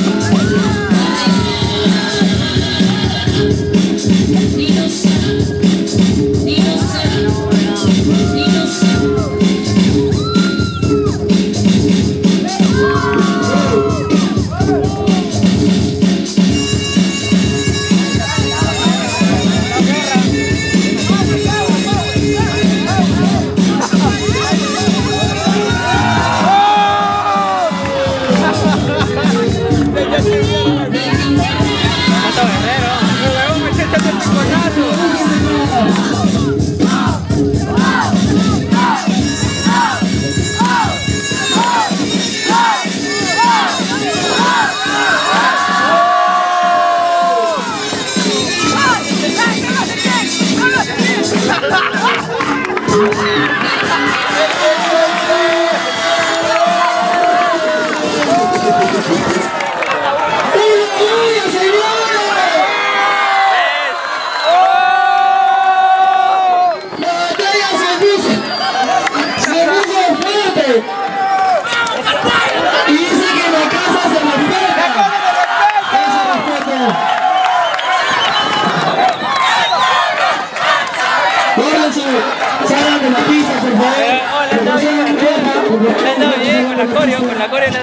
Con la coreo le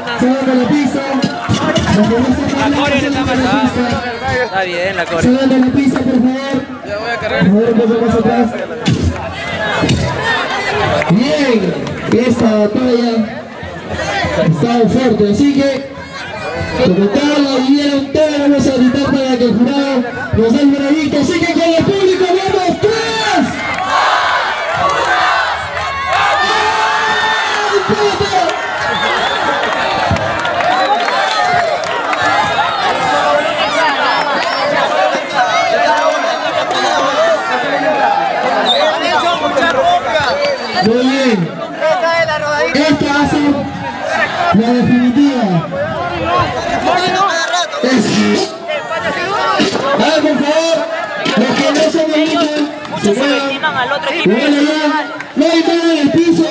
está matando. Está bien la coreo. Salgan de la pista, por favor. Ya voy a cargar. Bien, esta batalla está fuerte, así que como tal la vivieron todos, vamos a gritar para que el jurado nos dé el veredicto, así que con el público vamos, 3. Muy bien. Esta va a ser la definitiva. A ver, por favor, los que no se dedican, se subestiman al otro equipo. no hay nada en el piso.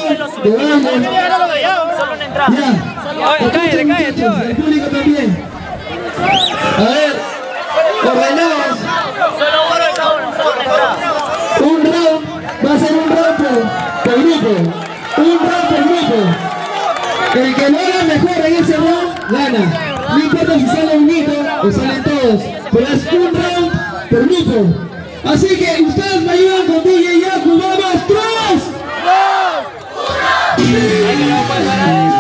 Solo una entrada. Cállate, tío. El público también. A ver, ordenados. Solo uno de cada uno, solo una entrada. Un round, va a ser un round por grupo. Un round por grupo. El que lo haga mejor en ese round, gana. No importa si sale un hito o salen todos, pero es un round por grupo. Así que ustedes me ayudan con DJ Yaku, vamos, 3. Ay, que no puede parar.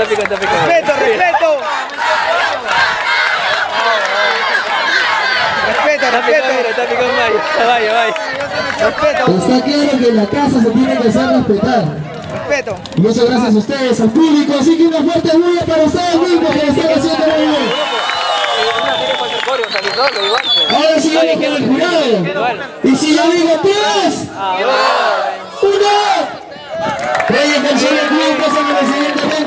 Respeto, respeto. Está picando Mayo. Vaya. Respeto. Está claro que en la casa se tiene que hacer respetar. Respeto. Y eso gracias a ustedes, al público. Así que una fuerte bulla para ustedes mismos que lo están haciendo muy bien. Ahora sí vamos con el jurado. Y si yo digo 3, 1, 3 canciones bien, pasan a la siguiente ronda.